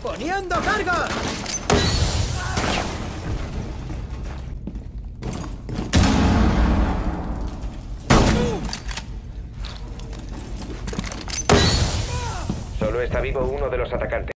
¡Poniendo carga! Solo está vivo uno de los atacantes.